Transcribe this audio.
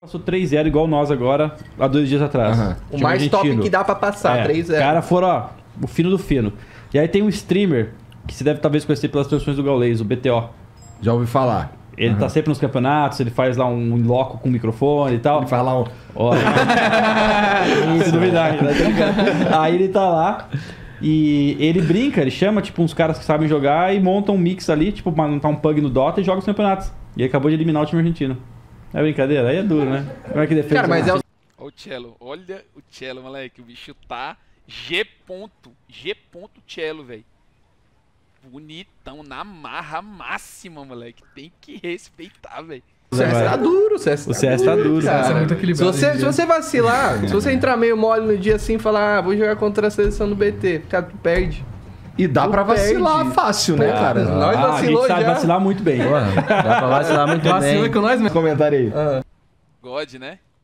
Passou 3-0 igual nós agora, há 2 dias atrás. O mais top que dá pra passar, 3-0. Os caras foram, ó, o fino do fino. E aí tem um streamer, que você deve talvez conhecer pelas transmissões do Gaules, o BTO. Já ouvi falar. Ele tá sempre nos campeonatos, ele faz lá um loco com microfone e tal. Ele faz lá um... Olha. Isso, novidade, né? Aí ele tá lá e ele brinca, ele chama tipo uns caras que sabem jogar e monta um mix ali, tipo, montar um pug no Dota e joga os campeonatos. E ele acabou de eliminar o time argentino. É brincadeira? Aí é duro, né? Como é que defende? Cara, mas é o... Olha o Cello, olha o Cello, moleque. O bicho tá G. Cello, velho. Bonitão, na marra máxima, moleque. Tem que respeitar, velho. O CS tá duro, O CS tá duro, cara. É muito equilibrado. Se você vacilar, se você entrar meio mole no dia assim e falar, vou jogar contra a seleção do BT, cara, tu perde. E dá pra vacilar fácil, né, cara? Nós A vacilou gente sabe já. vacilar muito bem. Dá pra vacilar muito Vacila bem. com nós, né? Comentário aí. God, né?